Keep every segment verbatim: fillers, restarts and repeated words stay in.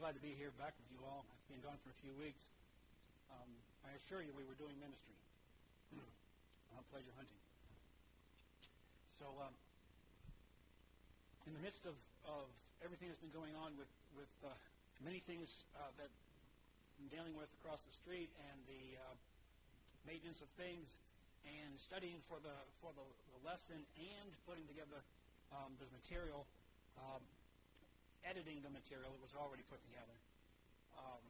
glad to be here back with you all. I've been gone for a few weeks. Um, I assure you we were doing ministry. Not pleasure hunting. So um, in the midst of, of everything that's been going on with, with uh, many things uh, that I'm dealing with across the street and the uh, maintenance of things and studying for the for the, the lesson and putting together um, the material, um, editing the material that was already put together. Um,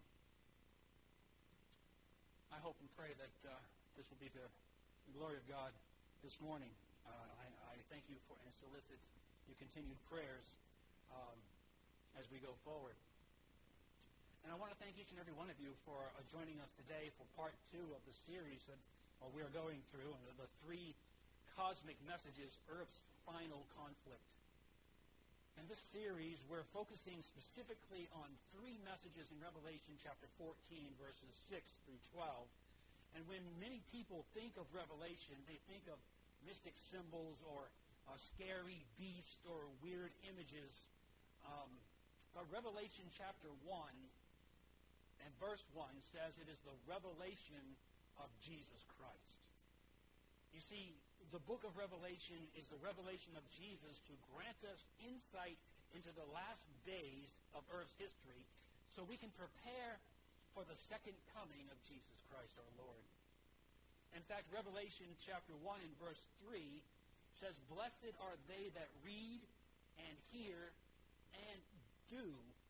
I hope and pray that uh, this will be the glory of God this morning. Uh, I, I thank you for and solicit your continued prayers um, as we go forward. And I want to thank each and every one of you for uh, joining us today for part two of the series that uh, we are going through, and the three cosmic messages, Earth's final conflict. In this series, we're focusing specifically on three messages in Revelation chapter fourteen, verses six through twelve. And when many people think of Revelation, they think of mystic symbols or uh, scary beasts or weird images. Um, but Revelation chapter one and verse one says it is the revelation of Jesus Christ. You see, the book of Revelation is the revelation of Jesus to grant us insight into the last days of Earth's history so we can prepare for the second coming of Jesus Christ our Lord. In fact, Revelation chapter one and verse three says, "Blessed are they that read and hear and do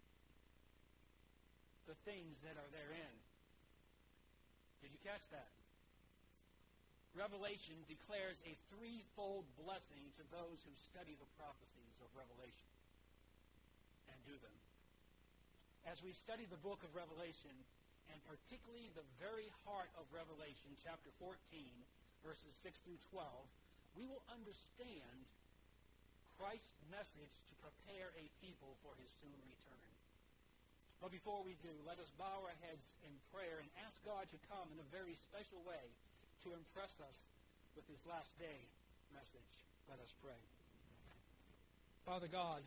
the things that are therein." Did you catch that? Revelation declares a threefold blessing to those who study the prophecies of Revelation and do them. As we study the book of Revelation, and particularly the very heart of Revelation, chapter fourteen, verses six through twelve, we will understand Christ's message to prepare a people for his soon return. But before we do, let us bow our heads in prayer and ask God to come in a very special way to impress us with his last day message. Let us pray. Father God,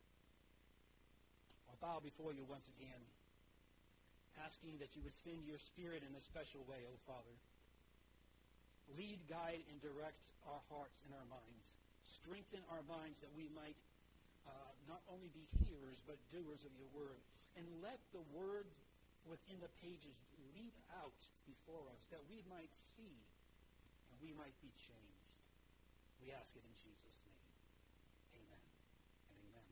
I bow before you once again, asking that you would send your Spirit in a special way, O Father. Lead, guide, and direct our hearts and our minds. Strengthen our minds that we might uh, not only be hearers, but doers of your word. And let the word within the pages leap out before us, that we might see and we might be changed. We ask it in Jesus' name. Amen and amen.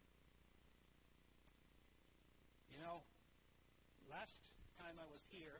You know, last time I was here,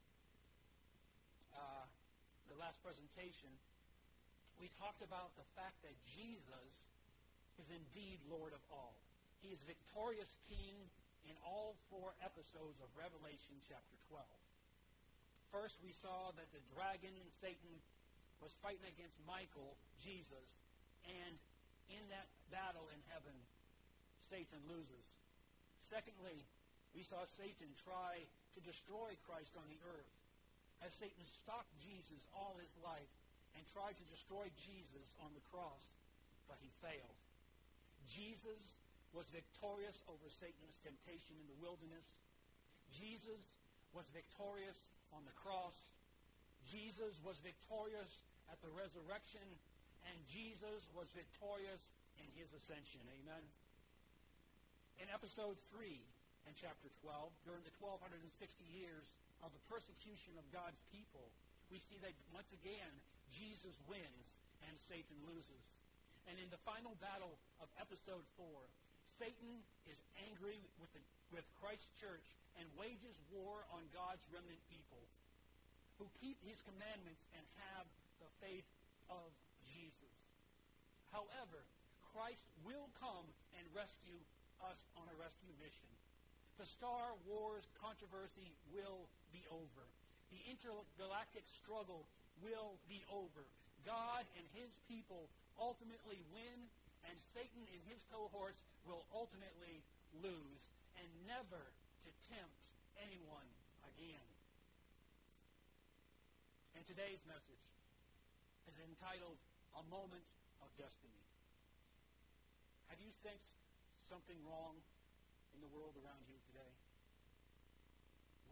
uh, the last presentation, we talked about the fact that Jesus is indeed Lord of all. He is victorious King in all four episodes of Revelation chapter twelve. First, we saw that the dragon, Satan, was fighting against Michael, Jesus, and in that battle in heaven, Satan loses. Secondly, we saw Satan try to destroy Christ on the earth, as Satan stalked Jesus all his life and tried to destroy Jesus on the cross, but he failed. Jesus was victorious over Satan's temptation in the wilderness. Jesus was victorious on the cross. Jesus was victorious at the resurrection. And Jesus was victorious in his ascension. Amen. In episode three and chapter twelve, during the twelve sixty years of the persecution of God's people, we see that once again, Jesus wins and Satan loses. And in the final battle of episode four, Satan is angry with, the, with Christ's church and wages war on God's remnant people who keep his commandments and have the faith of Jesus. However, Christ will come and rescue us on a rescue mission. The Star Wars controversy will be over. The intergalactic struggle will be over. God and his people ultimately win, and Satan and his cohorts will ultimately lose, and never to tempt anyone again. And today's message is entitled, A Moment of Destiny. Have you sensed something wrong in the world around you today?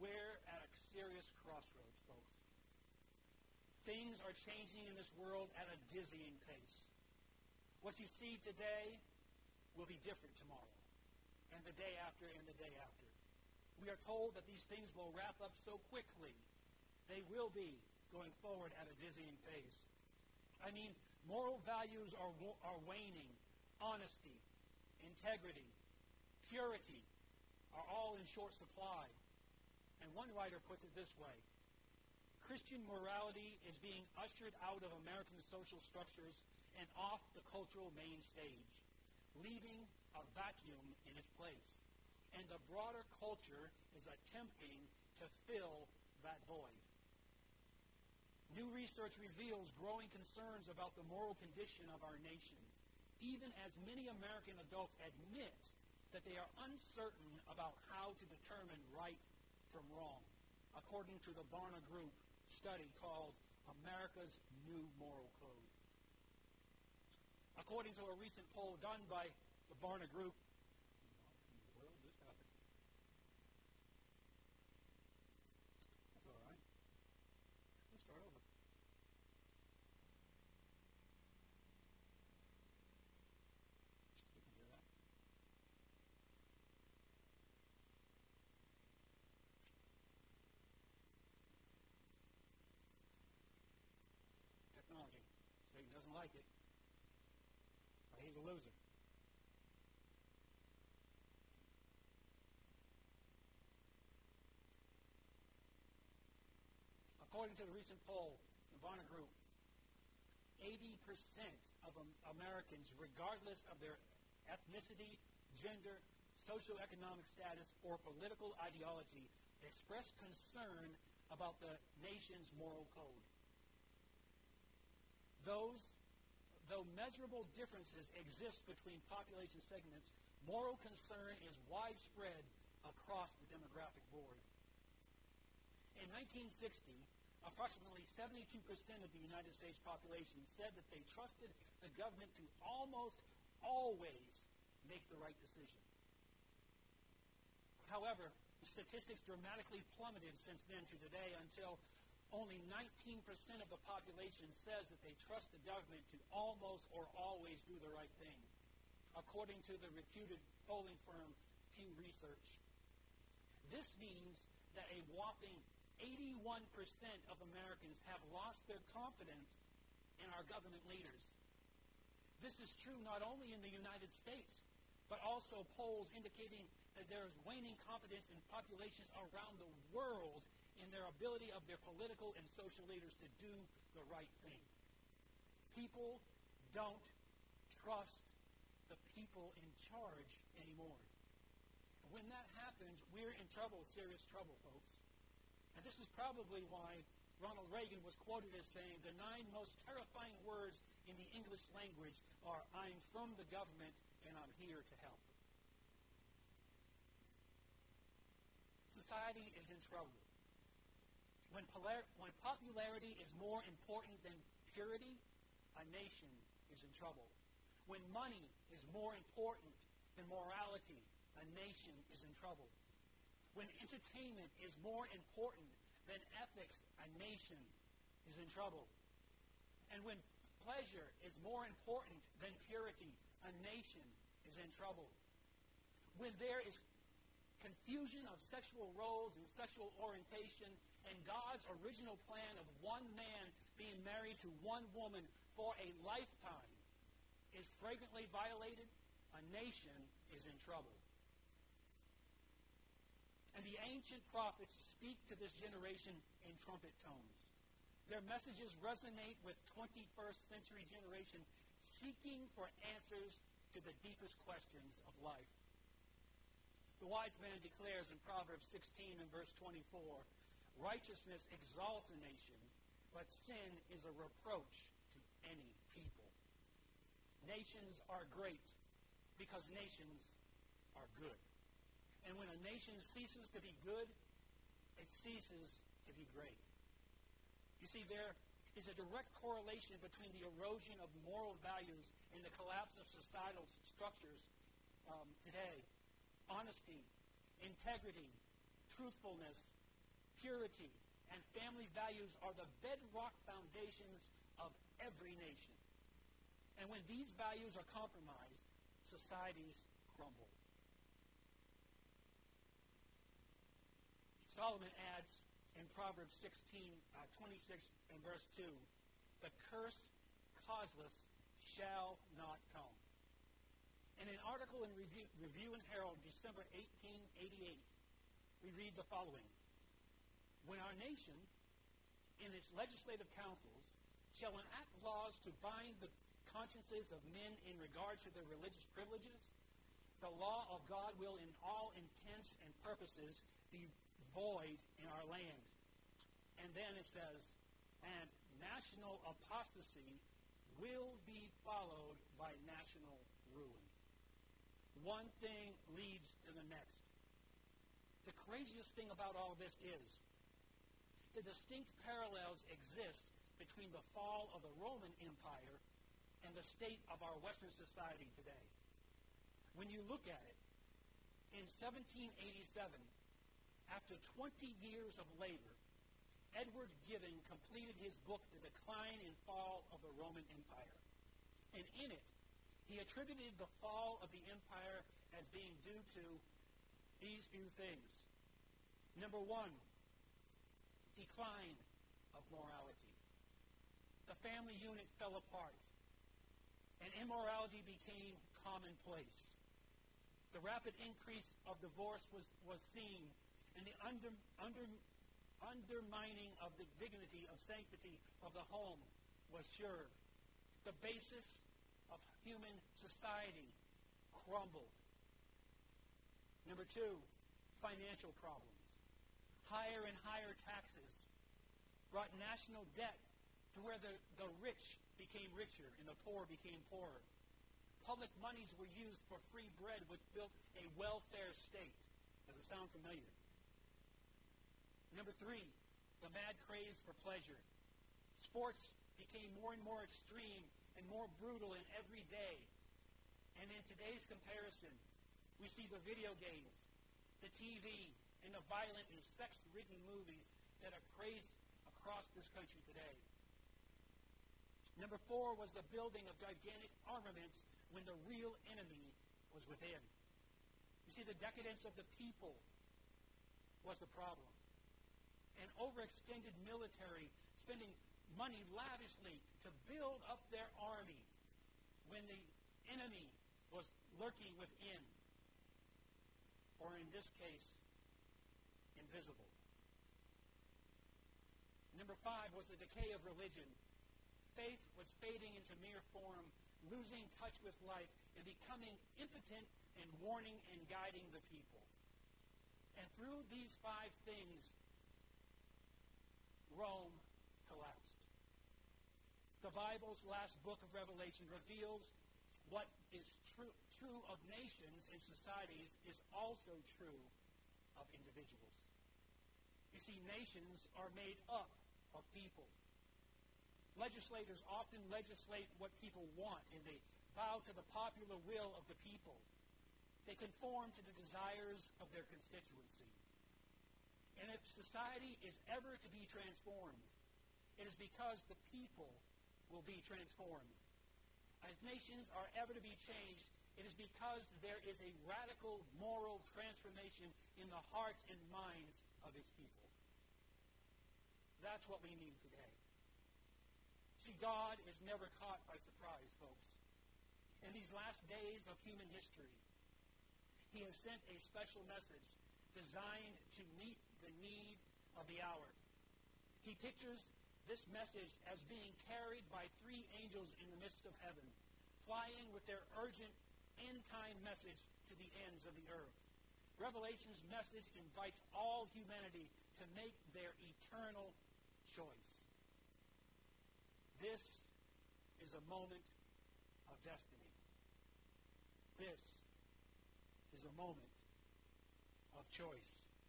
we're at a serious crossroads, folks. Things are changing in this world at a dizzying pace. What you see today will be different tomorrow, and the day after, and the day after. We are told that these things will wrap up so quickly. They will be going forward at a dizzying pace. I mean, moral values are, are waning. Honesty, integrity, purity are all in short supply. And one writer puts it this way: Christian morality is being ushered out of American social structures and off the cultural main stage, leaving a vacuum in its place. And the broader culture is attempting to fill that void. New research reveals growing concerns about the moral condition of our nation, even as many American adults admit that they are uncertain about how to determine right from wrong, according to the Barna Group study called America's New Moral Code. According to a recent poll done by the Barna Group, what in the world just happened? That's all right. Let's start over. You can hear that. Technology. Satan doesn't like it. But he's a loser. According to the recent poll, the Barna Group, eighty percent of Americans, regardless of their ethnicity, gender, socioeconomic status, or political ideology, express concern about the nation's moral code. Those, though measurable differences exist between population segments, moral concern is widespread across the demographic board. In nineteen sixty, approximately seventy-two percent of the United States population said that they trusted the government to almost always make the right decision. However, the statistics dramatically plummeted since then to today until only nineteen percent of the population says that they trust the government to almost or always do the right thing, according to the reputed polling firm Pew Research. This means that a whopping eighty-one percent of Americans have lost their confidence in our government leaders. This is true not only in the United States, but also polls indicating that there is waning confidence in populations around the world in their ability of their political and social leaders to do the right thing. People don't trust the people in charge anymore. When that happens, we're in trouble, serious trouble, folks. And this is probably why Ronald Reagan was quoted as saying, the nine most terrifying words in the English language are, I'm from the government and I'm here to help. Society is in trouble. When, polar- when popularity is more important than purity, a nation is in trouble. When money is more important than morality, a nation is in trouble. When entertainment is more important than ethics, a nation is in trouble. And when pleasure is more important than purity, a nation is in trouble. When there is confusion of sexual roles and sexual orientation, and God's original plan of one man being married to one woman for a lifetime is flagrantly violated, a nation is in trouble. And the ancient prophets speak to this generation in trumpet tones. Their messages resonate with twenty-first century generation seeking for answers to the deepest questions of life. The wise man declares in Proverbs sixteen and verse twenty-four, righteousness exalts a nation, but sin is a reproach to any people. Nations are great because nations are good. And when a nation ceases to be good, it ceases to be great. You see, there is a direct correlation between the erosion of moral values and the collapse of societal structures um, today. Honesty, integrity, truthfulness, purity, and family values are the bedrock foundations of every nation. And when these values are compromised, societies crumble. Solomon adds in Proverbs sixteen, uh, twenty-six and verse two, the curse causeless shall not come. In an article in Review, Review and Herald, December eighteen eighty-eight, we read the following. When our nation, in its legislative councils, shall enact laws to bind the consciences of men in regard to their religious privileges, the law of God will in all intents and purposes be void in our land. And then it says, and national apostasy will be followed by national ruin. One thing leads to the next. The craziest thing about all this is the distinct parallels exist between the fall of the Roman Empire and the state of our Western society today. When you look at it, in seventeen eighty-seven, after twenty years of labor, Edward Gibbon completed his book, The Decline and Fall of the Roman Empire. And in it, he attributed the fall of the empire as being due to these few things. Number one, decline of morality. The family unit fell apart, and immorality became commonplace. The rapid increase of divorce was, was seen, and the under, under, undermining of the dignity of sanctity of the home was sure. The basis of human society crumbled. Number two, financial problems. Higher and higher taxes brought national debt to where the, the rich became richer and the poor became poorer. Public monies were used for free bread, which built a welfare state. Does it sound familiar? Number three, the mad craze for pleasure. Sports became more and more extreme and more brutal in every day. And in today's comparison, we see the video games, the T V, and the violent and sex-ridden movies that are crazed across this country today. Number four was the building of gigantic armaments when the real enemy was within. You see, the decadence of the people was the problem. An overextended military spending money lavishly to build up their army when the enemy was lurking within, or in this case, invisible. Number five was the decay of religion. Faith was fading into mere form, losing touch with life, and becoming impotent in warning and guiding the people. And through these five things, Rome collapsed. The Bible's last book of Revelation reveals what is true, true of nations and societies is also true of individuals. You see, nations are made up of people. Legislators often legislate what people want, and they bow to the popular will of the people. They conform to the desires of their constituency. And if society is ever to be transformed, it is because the people will be transformed. As nations are ever to be changed, it is because there is a radical moral transformation in the hearts and minds of its people. That's what we need today. See, God is never caught by surprise, folks. In these last days of human history, He has sent a special message designed to meet the need of the hour. He pictures this message as being carried by three angels in the midst of heaven, flying with their urgent end-time message to the ends of the earth. Revelation's message invites all humanity to make their eternal choice. This is a moment of destiny. This is a moment of choice.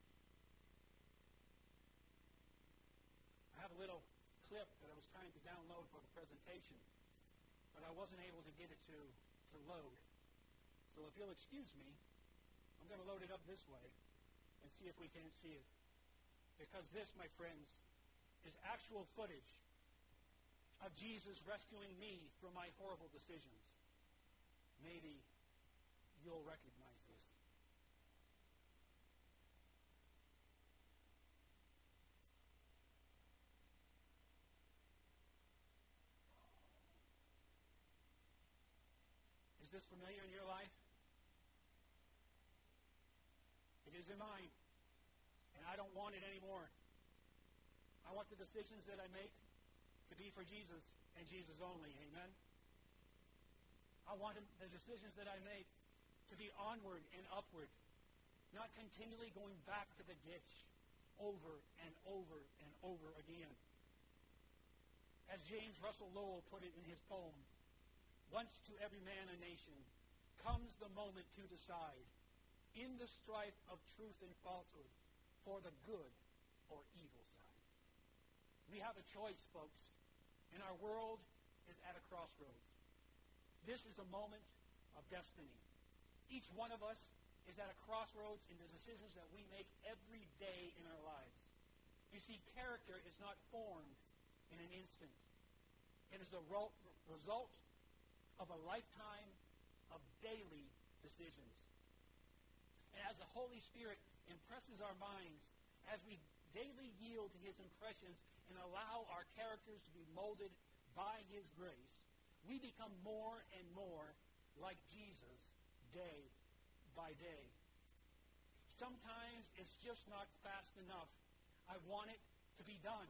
I have a little clip that I was trying to download for the presentation, but I wasn't able to get it to, to load. So if you'll excuse me, I'm going to load it up this way and see if we can see it. Because this, my friends, is actual footage of Jesus rescuing me from my horrible decisions. Maybe you'll recognize this. Is this familiar in your life? It is in mine. And I don't want it anymore. I want the decisions that I make to be for Jesus and Jesus only. Amen? I want the decisions that I make to be onward and upward, not continually going back to the ditch over and over and over again. As James Russell Lowell put it in his poem, once to every man a nation comes the moment to decide in the strife of truth and falsehood for the good or evil side. We have a choice, folks, and our world is at a crossroads. This is a moment of destiny. Each one of us is at a crossroads in the decisions that we make every day in our lives. You see, character is not formed in an instant. It is the ro- result of a lifetime of daily decisions. And as the Holy Spirit impresses our minds, as we daily yield to His impressions and allow our characters to be molded by His grace, we become more and more like Jesus day by day. Sometimes it's just not fast enough. I want it to be done.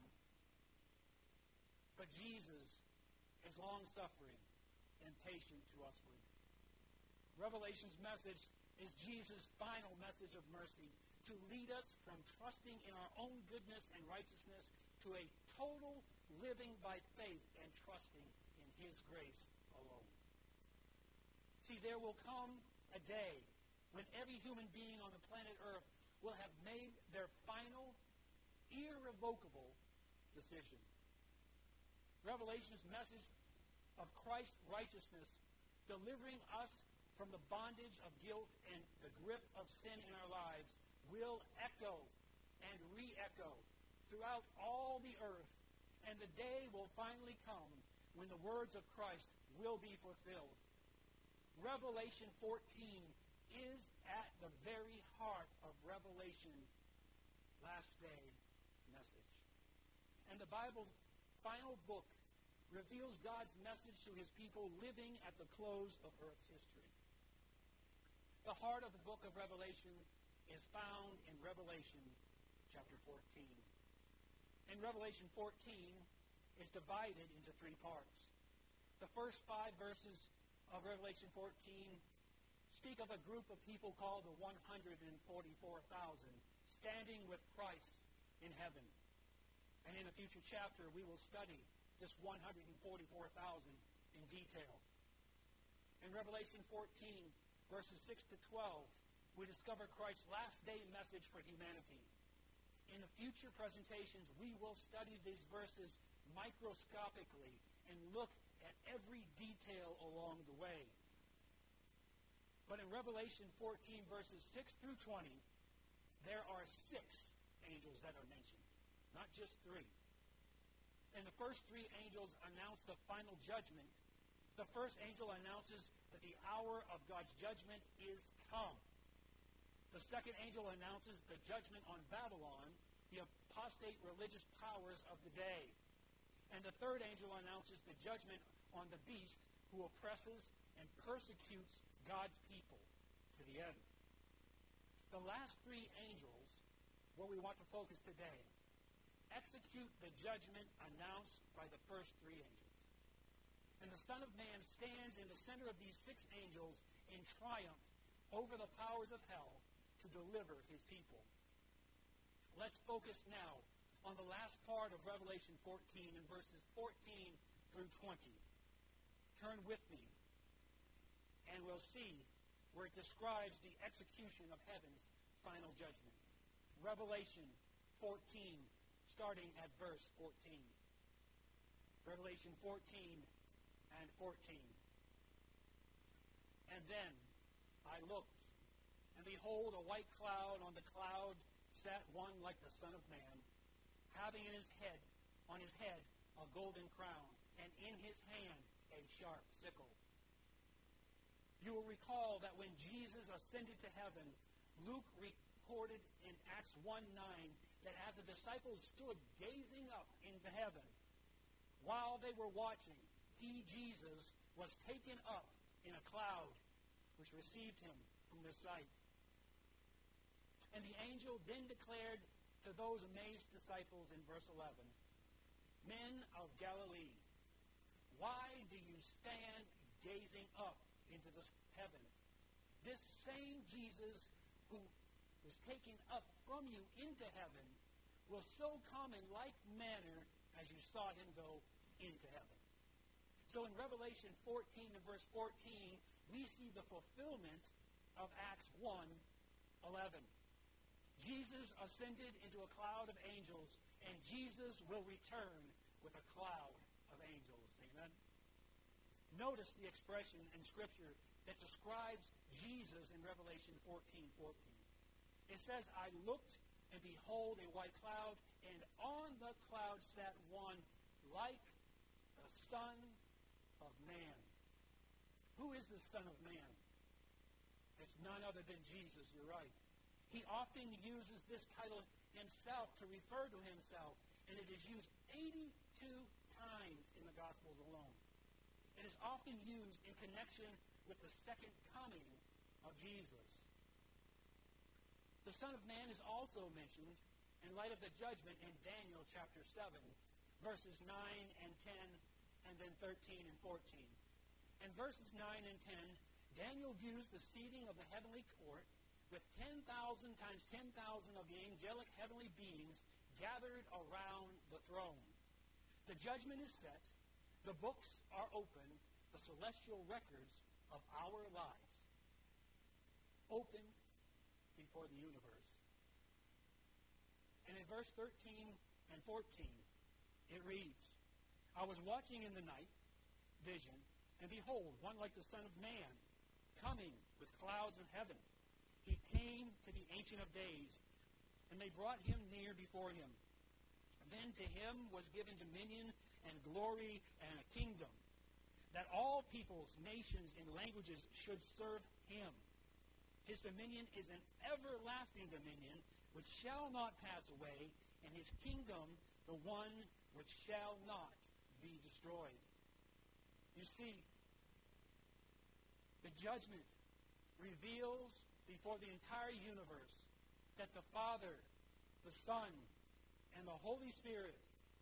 But Jesus is long-suffering and patient to usward. Revelation's message is Jesus' final message of mercy, to lead us from trusting in our own goodness and righteousness to a total living by faith and trusting in His grace alone. See, there will come a day when every human being on the planet Earth will have made their final, irrevocable decision. Revelation's message of Christ's righteousness, delivering us from the bondage of guilt and the grip of sin in our lives, will echo and re-echo throughout all the earth, and the day will finally come when the words of Christ will be fulfilled. Revelation fourteen is at the very heart of Revelation last day message. And the Bible's final book reveals God's message to His people living at the close of Earth's history. The heart of the book of Revelation is found in Revelation chapter fourteen. And Revelation fourteen is divided into three parts. The first five verses of Revelation fourteen speak of a group of people called the one hundred forty-four thousand standing with Christ in heaven. And in a future chapter, we will study this one hundred forty-four thousand in detail. In Revelation fourteen, verses six to twelve, we discover Christ's last day message for humanity. In the future presentations, we will study these verses microscopically and look at every detail along the way. But in Revelation fourteen, verses six through twenty, there are six angels that are mentioned, not just three. And the first three angels announce the final judgment. The first angel announces that the hour of God's judgment is come. The second angel announces the judgment on Babylon, the apostate religious powers of the day. And the third angel announces the judgment on the beast who oppresses and persecutes God's people to the end. The last three angels, where we want to focus today, execute the judgment announced by the first three angels. And the Son of Man stands in the center of these six angels in triumph over the powers of hell to deliver His people. Let's focus now on the last part of Revelation fourteen in verses fourteen through twenty. Turn with me, and we'll see where it describes the execution of heaven's final judgment. Revelation fourteen, starting at verse fourteen. Revelation fourteen and fourteen. And then I looked, and behold, a white cloud. On the cloud sat one like the Son of Man, having in his head, on his head, a golden crown, and in his hand a sharp sickle. You will recall that when Jesus ascended to heaven, Luke recorded in Acts one nine that as the disciples stood gazing up into heaven, while they were watching, he, Jesus, was taken up in a cloud, which received him from their sight. And the angel then declared to those amazed disciples in verse eleven, Men of Galilee, why do you stand gazing up into the heavens? This same Jesus who was taken up from you into heaven will so come in like manner as you saw him go into heaven. So in Revelation fourteen and verse fourteen, we see the fulfillment of Acts one eleven. Jesus ascended into a cloud of angels, and Jesus will return with a cloud of angels. Amen? Notice the expression in Scripture that describes Jesus in Revelation fourteen fourteen. It says, I looked, and behold, a white cloud, and on the cloud sat one like the Son of Man. Who is the Son of Man? It's none other than Jesus, you're right. He often uses this title himself to refer to himself, and it is used eighty-two times in the Gospels alone. It is often used in connection with the second coming of Jesus. The Son of Man is also mentioned in light of the judgment in Daniel chapter seven, verses nine and ten, and then thirteen and fourteen. In verses nine and ten, Daniel views the seating of the heavenly court with ten thousand times ten thousand of the angelic heavenly beings gathered around the throne. The judgment is set. The books are open. The celestial records of our lives open before the universe. And in verse thirteen and fourteen, it reads, I was watching in the night vision, and behold, one like the Son of Man, coming with clouds of heaven. He came to the Ancient of Days, and they brought him near before him. Then to him was given dominion and glory and a kingdom, that all peoples, nations, and languages should serve him. His dominion is an everlasting dominion which shall not pass away, and his kingdom the one which shall not be destroyed. You see, the judgment reveals before the entire universe that the Father, the Son, and the Holy Spirit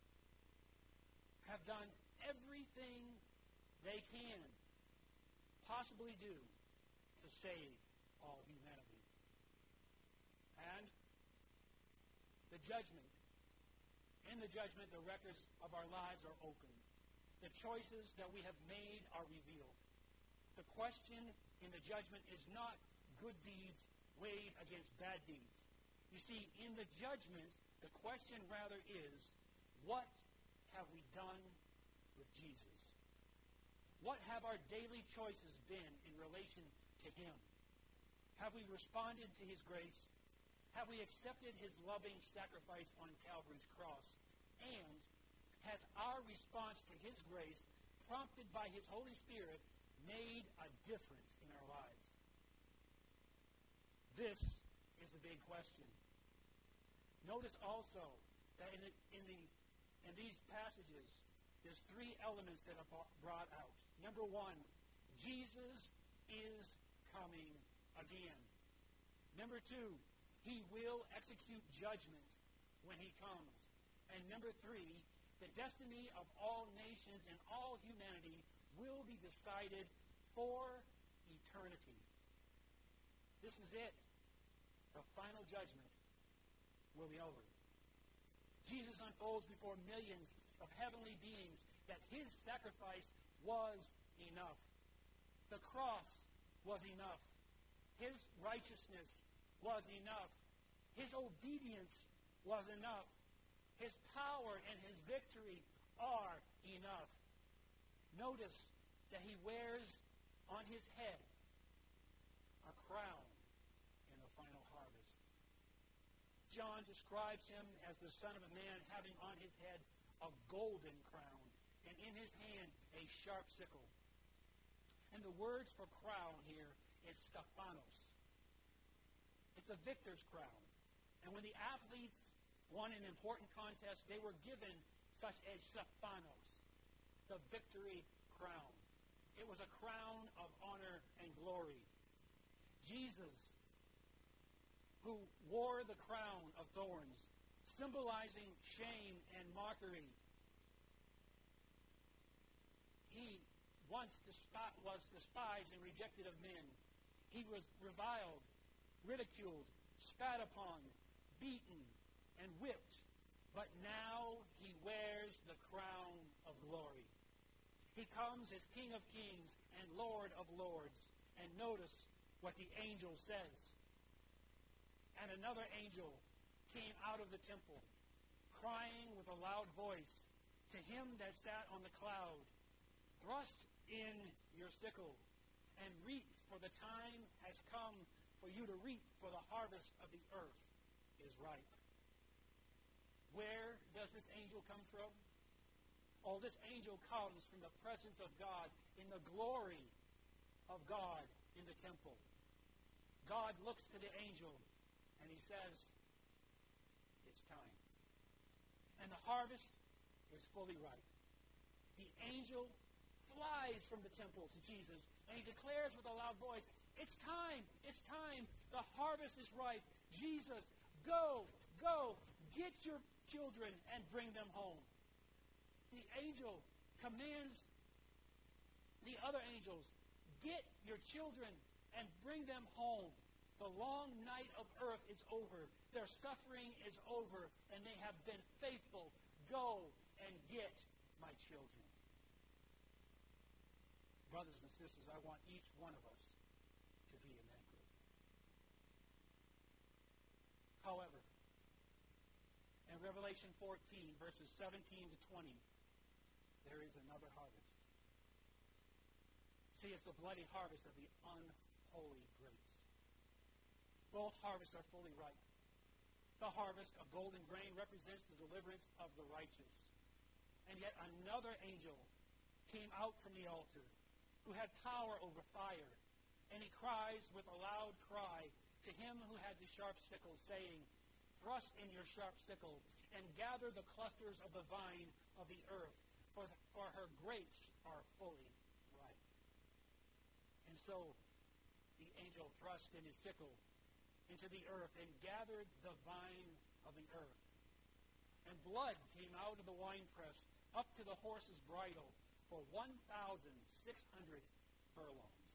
have done everything they can possibly do to save all humanity. And the judgment, in the judgment, the records of our lives are open. The choices that we have made are revealed. The question in the judgment is not good deeds weighed against bad deeds. You see, in the judgment, the question rather is, what have we done with Jesus? What have our daily choices been in relation to him? Have we responded to his grace? Have we accepted his loving sacrifice on Calvary's cross? And has our response to his grace, prompted by his Holy Spirit, made a difference in our lives? This is the big question. Notice also that in, the, in, the, in these passages, there's three elements that are brought out. Number one, Jesus is coming again. Number two, he will execute judgment when he comes. And number three, the destiny of all nations and all humanity will be decided for eternity. This is it. The final judgment will be over. Jesus unfolds before millions of heavenly beings that his sacrifice was enough. The cross was enough. His righteousness was enough. His obedience was enough. His power and his victory are enough. Notice that he wears on his head a crown in the final harvest. John describes him as the Son of Man having on his head a golden crown, and in his hand a sharp sickle. And the words for crown here is stephanos. It's a victor's crown. And when the athletes won an important contest, they were given such a stephanos, the victory crown. It was a crown of honor and glory. Jesus, who wore the crown of thorns, symbolizing shame and mockery, he once despi- was despised and rejected of men. He was reviled, ridiculed, spat upon, beaten, and whipped. But now he wears the crown of glory. He comes as King of Kings and Lord of Lords. And notice what the angel says. And another angel came out of the temple, crying with a loud voice to him that sat on the cloud, "Thrust in your sickle, and reap, for the time has come for you to reap, for the harvest of the earth is ripe." Where does this angel come from? Oh, this angel comes from the presence of God, in the glory of God in the temple. God looks to the angel, and he says, "It's time." And the harvest is fully ripe. The angel flies from the temple to Jesus, and he declares with a loud voice, "It's time, it's time, the harvest is ripe. Jesus, go, go, get your children and bring them home." The angel commands the other angels, "Get your children and bring them home. The long night of earth is over. Their suffering is over, and they have been faithful. Go and get my children." Brothers and sisters, I want each one of us to be in that group. However, in Revelation fourteen, verses seventeen to twenty, there is another harvest. See, it's the bloody harvest of the unholy grapes. Both harvests are fully ripe. The harvest of golden grain represents the deliverance of the righteous. And yet another angel came out from the altar, who had power over fire, and he cries with a loud cry to him who had the sharp sickle, saying, "Thrust in your sharp sickle, and gather the clusters of the vine of the earth, for, the, for her grapes are fully ripe." And so the angel thrust in his sickle into the earth and gathered the vine of the earth. And blood came out of the winepress up to the horse's bridle for one thousand six hundred furlongs.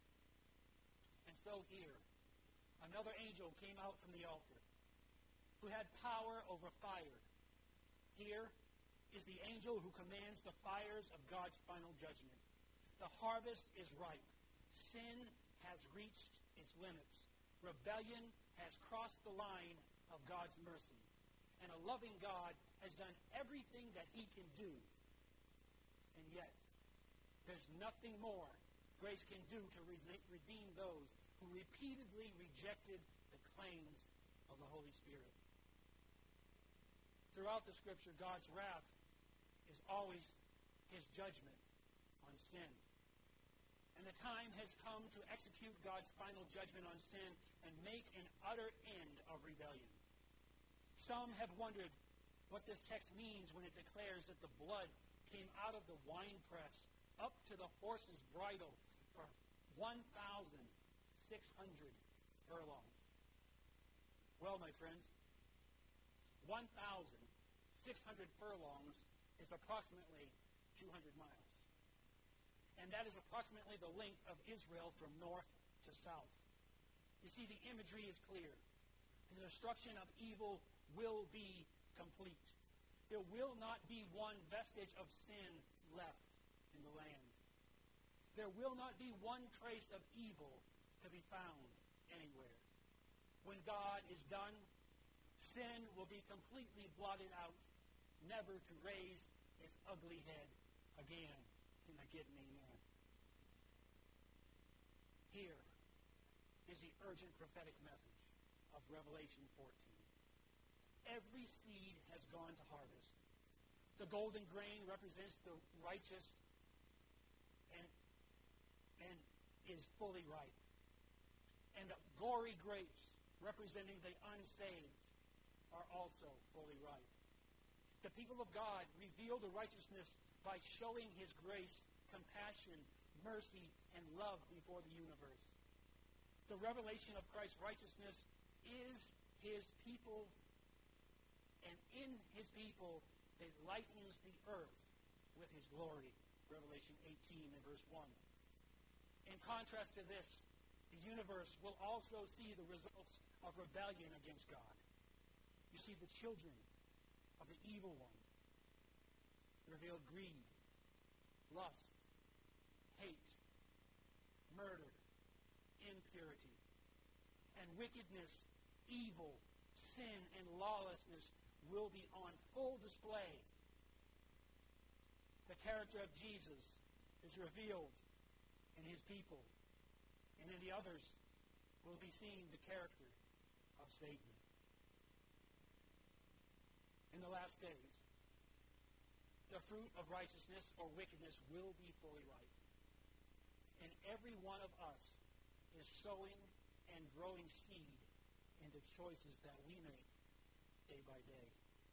And so here, another angel came out from the altar, who had power over fire. Here is the angel who commands the fires of God's final judgment. The harvest is ripe. Sin has reached its limits. Rebellion has crossed the line of God's mercy. And a loving God has done everything that he can do. And yet, there's nothing more grace can do to redeem those who repeatedly rejected the claims of the Holy Spirit. Throughout the Scripture, God's wrath is always his judgment on sin. And the time has come to execute God's final judgment on sin and make an utter end of rebellion. Some have wondered what this text means when it declares that the blood came out of the winepress up to the horse's bridle for one thousand six hundred furlongs. Well, my friends, one thousand six hundred furlongs is approximately two hundred miles. And that is approximately the length of Israel from north to south. You see, the imagery is clear. The destruction of evil will be complete. There will not be one vestige of sin left in the land. There will not be one trace of evil to be found anywhere. When God is done, sin will be completely blotted out, never to raise its ugly head again. Can I get an amen? Here is the urgent prophetic message of Revelation fourteen. every seed has gone to harvest. The golden grain represents the righteous and, and is fully ripe. And the gory grapes, representing the unsaved, are also fully ripe. The people of God reveal the righteousness by showing his grace, compassion, mercy, and love before the universe. The revelation of Christ's righteousness is his people, and in his people it lightens the earth with his glory. Revelation eighteen and verse one. In contrast to this, the universe will also see the results of rebellion against God. You see the children of the evil one reveal greed, lust, hate, murder, impurity, and wickedness, evil, sin, and lawlessness will be on full display. The character of Jesus is revealed in his people, and in the others will be seen the character of Satan. In the last days, the fruit of righteousness or wickedness will be fully ripe. And every one of us is sowing and growing seed in the choices that we make day by day.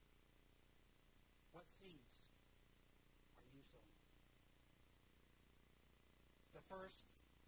What seeds are you sowing? The first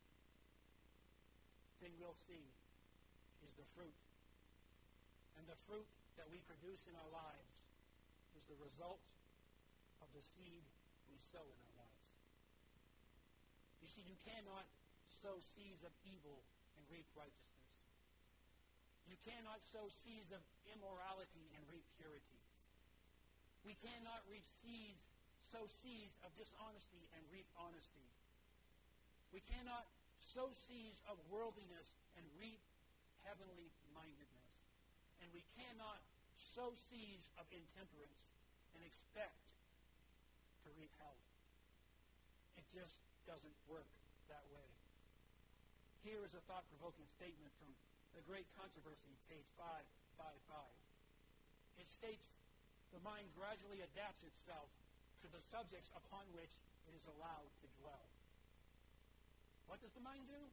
thing we'll see is the fruit. And the fruit that we produce in our lives is the result of the seed we sow in our lives. You see, you cannot sow seeds of evil and reap righteousness. You cannot sow seeds of immorality and reap purity. We cannot reap seeds, sow seeds of dishonesty and reap honesty. We cannot sow seeds of worldliness and reap heavenly mindedness. And we cannot sow seeds of intemperance and expect to reap health. It just doesn't work that way. Here is a thought-provoking statement from The Great Controversy, page five fifty-five. It states, the mind gradually adapts itself to the subjects upon which it is allowed to dwell. What does the mind do?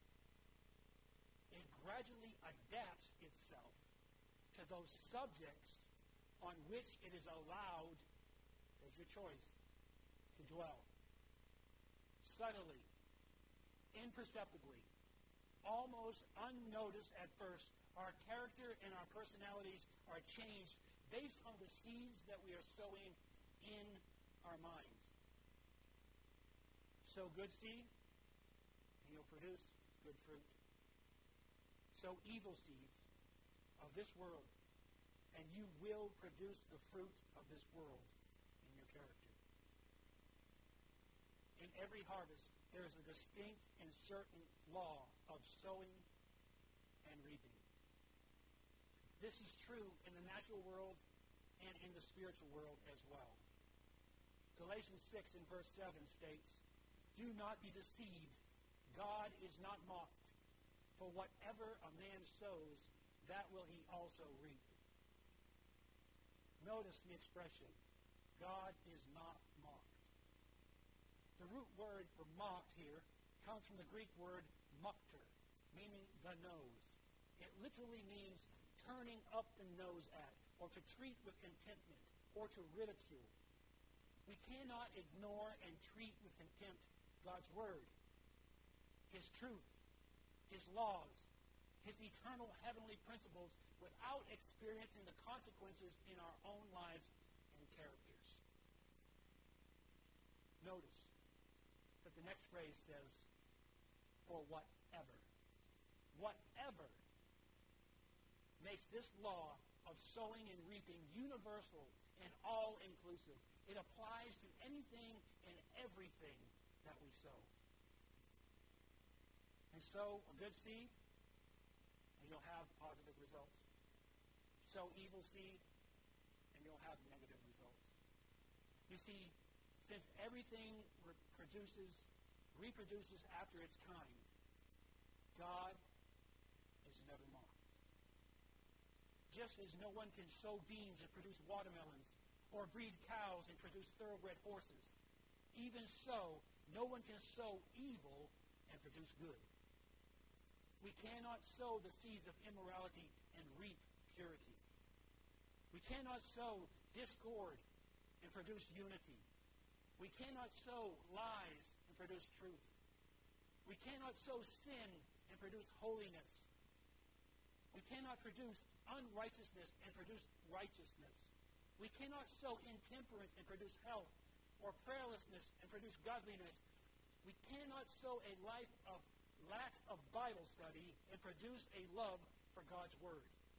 It gradually adapts itself to those subjects on which it is allowed, there's your choice, to dwell. Subtly, imperceptibly, almost unnoticed at first, our character and our personalities are changed based on the seeds that we are sowing in our minds. Sow good seed, and you'll produce good fruit. Sow evil seeds of this world, and you will produce the fruit of this world in your character. In every harvest, there is a distinct and certain law of sowing and reaping. This is true in the natural world and in the spiritual world as well. Galatians six in verse seven states, do not be deceived. God is not mocked. For whatever a man sows, that will he also reap. Notice the expression, God is not mocked. The root word for mocked here comes from the Greek word mukter, meaning the nose. It literally means turning up the nose at, or to treat with contentment, or to ridicule. We cannot ignore and treat with contempt God's word, his truth, his laws, his eternal heavenly principles without experiencing the consequences in our own lives and characters. Notice that the next phrase says, for whatever. Whatever makes this law of sowing and reaping universal and all-inclusive. It applies to anything and everything that we sow. And sow a good seed, and you'll have positive results. Sow evil seed, and you'll have negative results. You see, since everything re- produces, reproduces after its kind, God is never mocked. just as no one can sow beans and produce watermelons, or breed cows and produce thoroughbred horses, even so, no one can sow evil and produce good. We cannot sow the seeds of immorality and reap purity. We cannot sow discord and produce unity. We cannot sow lies and produce truth. We cannot sow sin and produce holiness. We cannot produce unrighteousness and produce righteousness. We cannot sow intemperance and produce health, or prayerlessness and produce godliness. We cannot sow a life of lack of Bible study and produce a love for God's Word.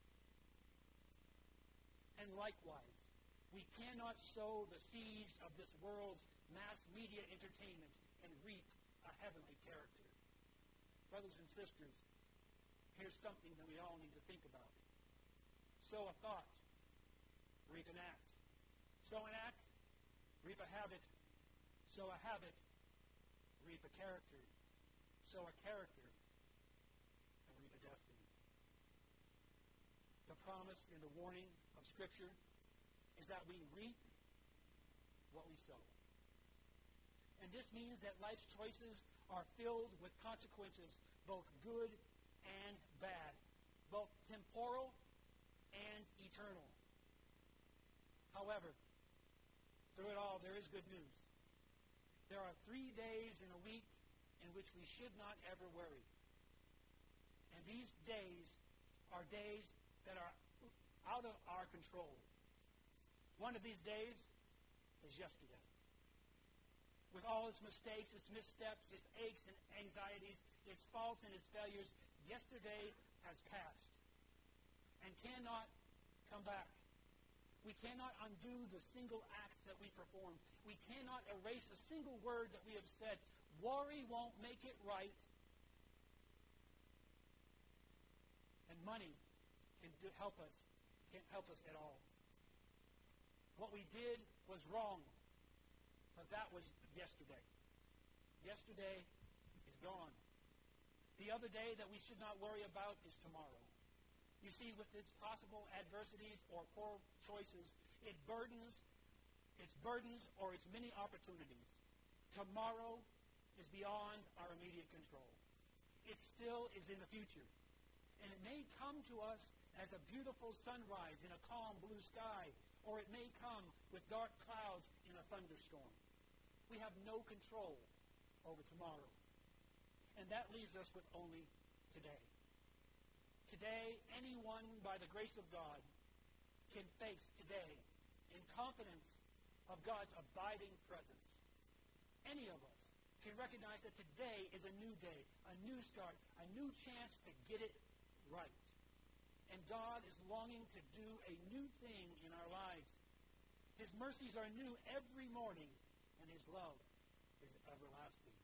And likewise, we cannot sow the seeds of this world's mass media entertainment and reap a heavenly character. Brothers and sisters, here's something that we all need to think about. Sow a thought, reap an act. Sow an act, reap a habit. Sow a habit, reap a character. Sow a character, and reap a destiny. The promise and the warning of Scripture is that we reap what we sow. And this means that life's choices are filled with consequences, both good and bad, both temporal and eternal. However, through it all, there is good news. There are three days in a week in which we should not ever worry. And these days are days that are out of our control. One of these days is yesterday. With all its mistakes, its missteps, its aches and anxieties, its faults and its failures, yesterday has passed and cannot come back. We cannot undo the single acts that we perform. We cannot erase a single word that we have said. Worry won't make it right. And money can do, help us, can't help us at all. What we did was wrong, but that was yesterday. Yesterday is gone. The other day that we should not worry about is tomorrow. You see, with its possible adversities or poor choices, it burdens, its burdens or its many opportunities. Tomorrow is beyond our immediate control. It still is in the future. And it may come to us as a beautiful sunrise in a calm blue sky, or it may come with dark clouds in a thunderstorm. We have no control over tomorrow. And that leaves us with only today. Today, anyone, by the grace of God, can face today in confidence of God's abiding presence. Any of us can recognize that today is a new day, a new start, a new chance to get it right. And God is longing to do a new thing in our lives. His mercies are new every morning, and His love is everlasting.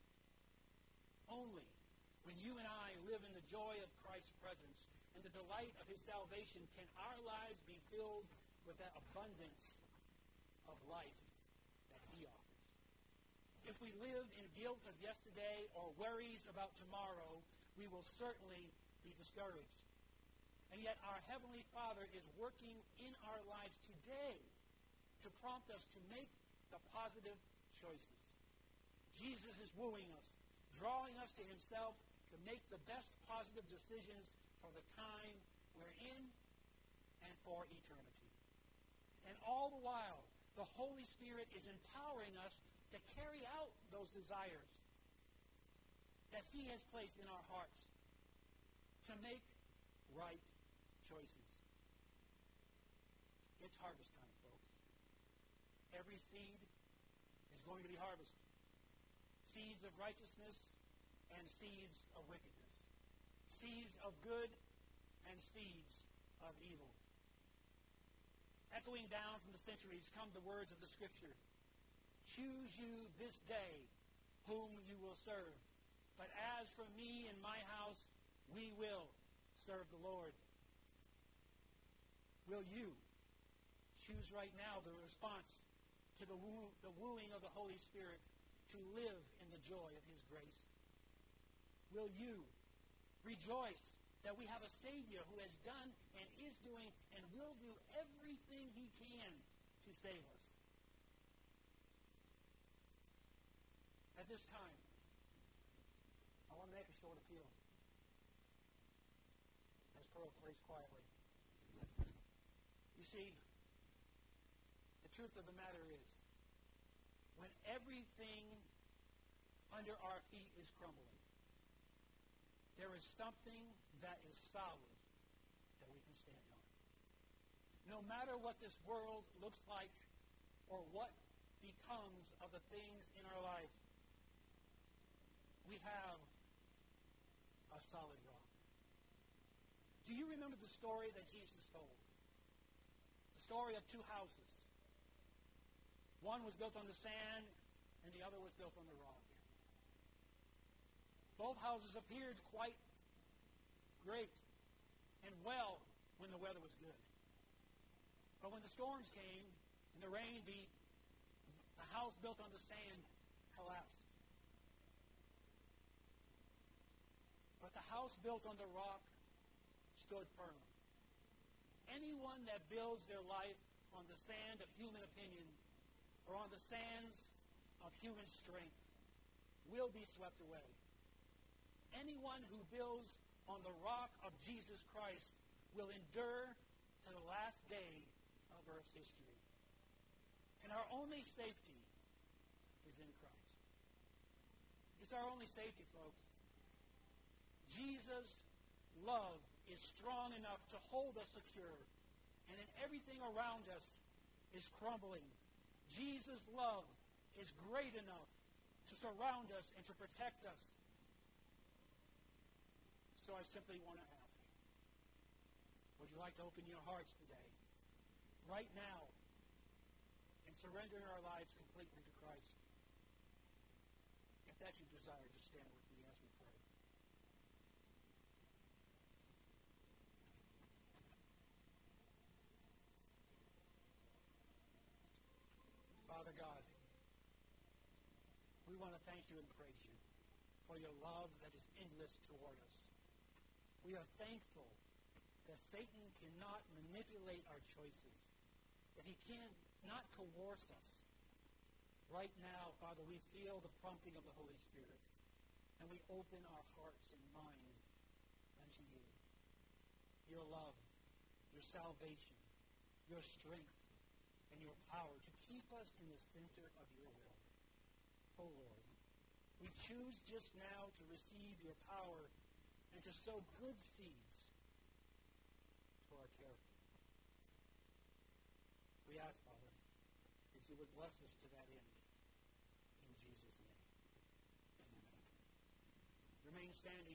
Only when you and I live in the joy of Christ's presence and the delight of His salvation can our lives be filled with that abundance of life that He offers. If we live in guilt of yesterday or worries about tomorrow, we will certainly be discouraged. And yet our Heavenly Father is working in our lives today to prompt us to make the positive choices. Jesus is wooing us, drawing us to Himself to make the best positive decisions for the time we're in and for eternity. And all the while, the Holy Spirit is empowering us to carry out those desires that He has placed in our hearts to make right choices. It's harvest time, folks. Every seed is going to be harvested. Seeds of righteousness and seeds of wickedness. Seeds of good and seeds of evil. Echoing down from the centuries come the words of the Scripture. Choose you this day whom you will serve. But as for me and my house, we will serve the Lord. Will you choose right now the response to the, woo- the wooing of the Holy Spirit to live in the joy of His grace? Will you rejoice that we have a Savior who has done and is doing and will everything he can to save us. At this time, I want to make a short appeal. As Pearl plays quietly. You see, the truth of the matter is, when everything under our feet is crumbling, there is something that is solid that we can stand on. No matter what this world looks like or what becomes of the things in our life, we have a solid rock. Do you remember the story that Jesus told? The story of two houses. One was built on the sand, and the other was built on the rock. Both houses appeared quite great and well when the weather was good. But when the storms came and the rain beat, the house built on the sand collapsed. But the house built on the rock stood firm. Anyone that builds their life on the sand of human opinion or on the sands of human strength will be swept away. Anyone who builds on the rock of Jesus Christ will endure to the last day of Earth's history. And our only safety is in Christ. It's our only safety, folks. Jesus' love is strong enough to hold us secure, and in everything around us is crumbling. Jesus' love is great enough to surround us and to protect us. So I simply want to ask, would you like to open your hearts today, right now, and surrender our lives completely to Christ? If that's your desire, just stand with me as we pray. Father God, we want to thank you and praise you for your love that is endless toward us. We are thankful that Satan cannot manipulate our choices, that he cannot coerce us. Right now, Father, we feel the prompting of the Holy Spirit, and we open our hearts and minds unto you. Your love, your salvation, your strength, and your power to keep us in the center of your will. Oh Lord, we choose just now to receive your power and to sow good seeds for our character. We ask, Father, that you would bless us to that end. In Jesus' name. Amen. Remain standing.